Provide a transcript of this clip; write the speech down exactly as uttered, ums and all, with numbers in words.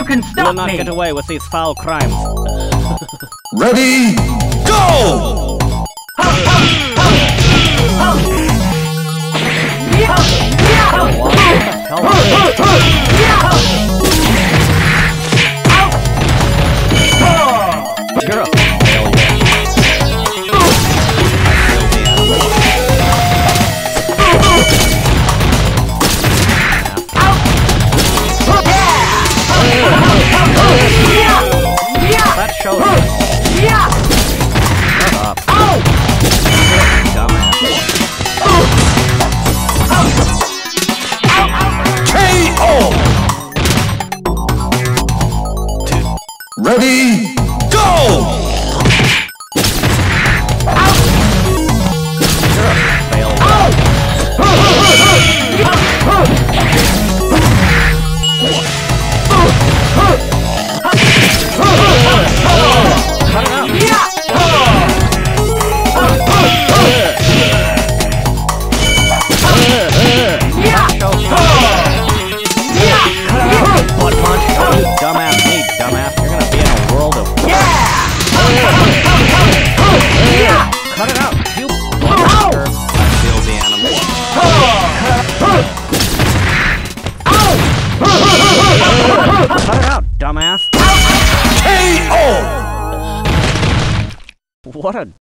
you can stop You will not me! get away with these foul crimes. Ready, go! You're a failure. That shows us. Shut up. Dumbass. K O! Ready, go! You're a failure. Cut it out. Butt munch. You dumbass me, dumbass. You're gonna be in a world of... Cut it out. You monster. I feel the animal. Cut it out, dumbass. K O! What a